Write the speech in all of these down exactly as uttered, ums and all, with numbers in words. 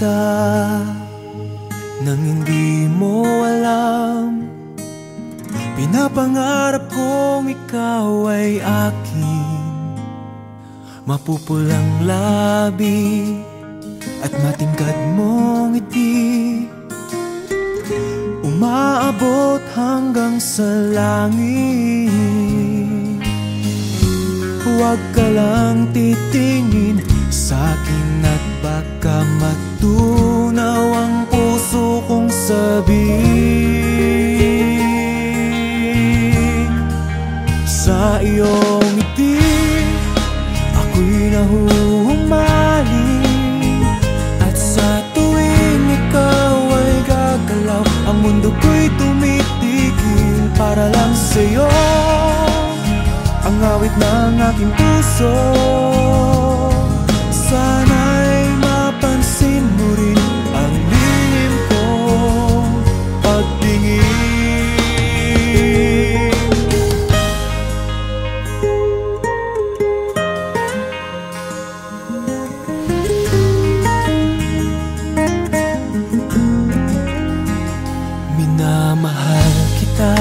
kita nang hindi mo alam. Pinapangarap kong ikaw ay akin, mapupulang labi at matingkad mong ngiti, umaabot hanggang sa langit. Huwag ka lang titingin sa'kin at baka matunaw ang puso kong sabihin. Sa iyong ngiti ako'y nahuhumaling, at sa tuwing ikaw ay gagalaw, ang mundo ko'y tumitigil para lang sa'yo. Ang awit ng aking puso, sana'y mapansin mo rin ang lihim kong pagtingin. Minamahal kita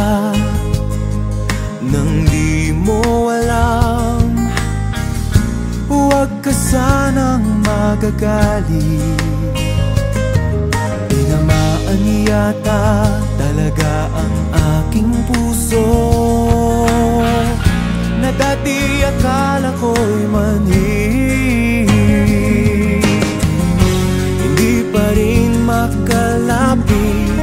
nang di mo alam. Huwag ka sanang magagalit, tinamaan yata talaga ang aking puso, na dati akala ko'y mani. Hindi pa rin makalapit,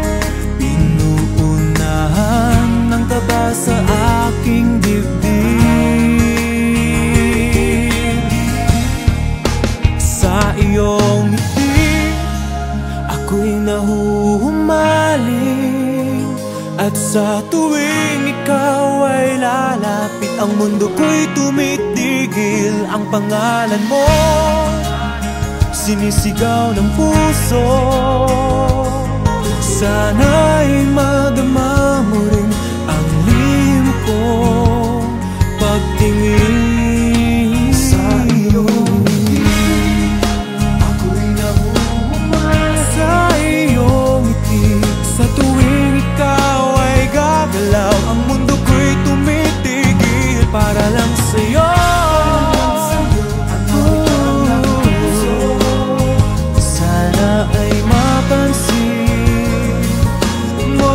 pinuunahan ng kaba sa aking dibdib. Sa iyong ngiti ako'y nahuhumaling, at sa tuwing ikaw ay lalapit, ang mundo ko'y tumitigil. Ang pangalan mo sinisigaw ng puso, sana'y madama mo rin ang lihim kong pagtingin. Sa iyong ngiti ako'y nahuhumaling, sa iyong ngiti sa tuwing ikaw ay gagalaw, ang mundo ko'y tumitigil para lang sa'yo. Sana ay mapansin mo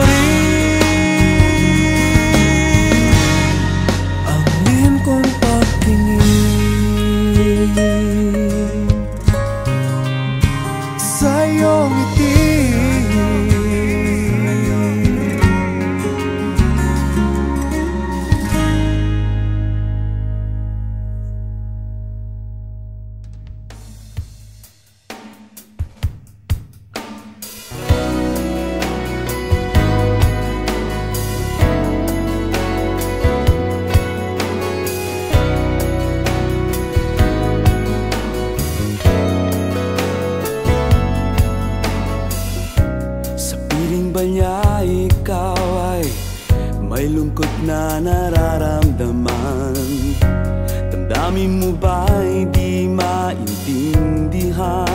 rin ang lihim kong pagtingin. Sa iyong ngiti niya, ikaw ay may lungkot na nararamdaman. Damdamin mo ba'y di maintindihan?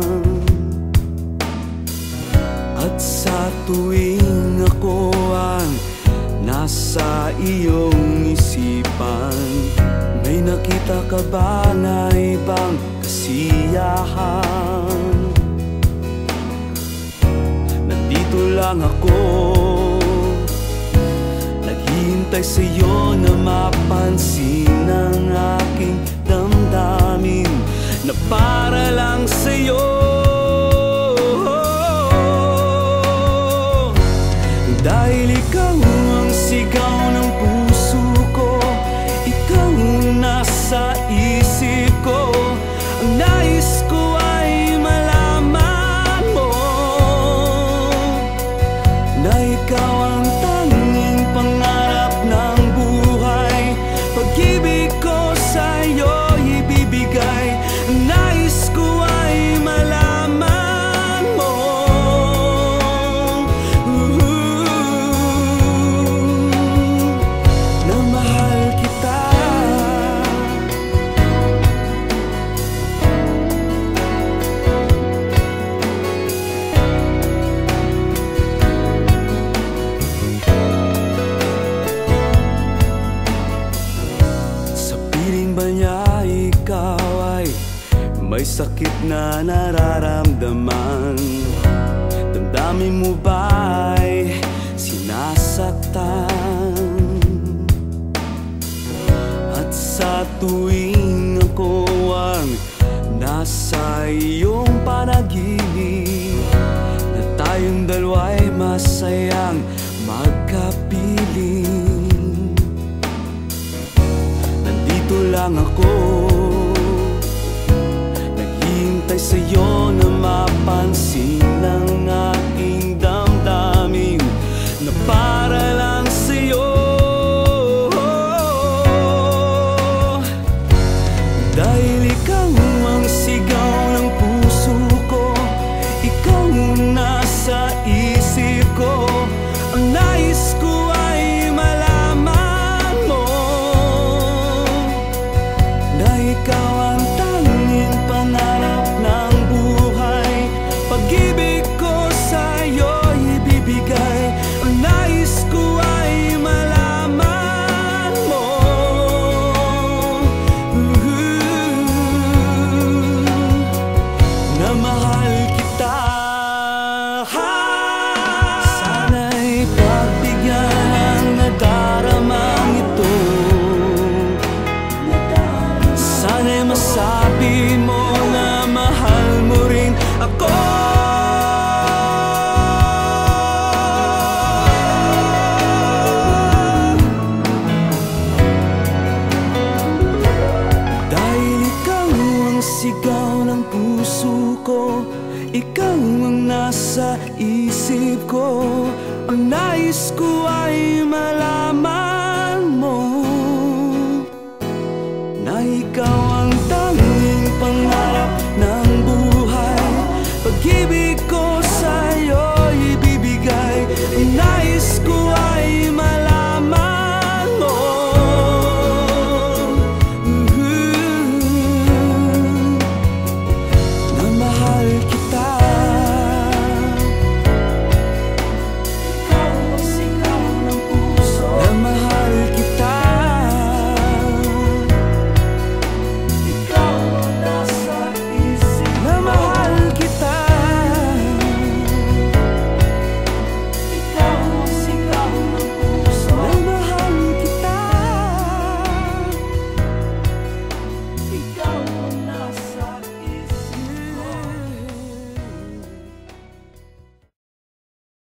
At sa tuwing ako ang nasa iyong isipan, may nakita ka ba na ibang kasiyahan? Nandito lang ako, naghihintay sa'yo na mapansin ang aking damdamin, na para lang sa'yo. Dahil ikaw ang sigaw ng puso ko, ikaw nasa isip ko, ang nais ko ay malaman mo na ikaw ang tanging pangarap ng buhay. Pag-ibig ko sa'yo ibibigay, ang nais ko ay malaman naman. Damdamin mo ba'y sinasaktan? At sa tuwing ako ang nasa iyong panaginip, na tayong dalawa'y masayang magkapiling, nandito lang ako, naghihintay sa'yo na mapansin ang aking damdamin na para lang sa'yo. Dahil ikaw ang sigaw ng puso ko, ikaw ang nasa isip ko, ang nais ko ay malaman mo na ikaw ang tanging pangarap ng buhay. Pag-ibig ko sa'yo'y ibibigay, ang nais ko ay malaman mo na mahal kita. Sana'y pagbigyan ang nadaramang ito, sana'y masabi mo na mahal mo rin ako. Dahil ikaw ang sigaw ng puso ko, ikaw ang nasa isip ko, ang nais ko ay malaman mo na ikaw ang tanging pangarap ng buhay. Pag-ibig ko sa'yo'y ibibigay, ang nais ko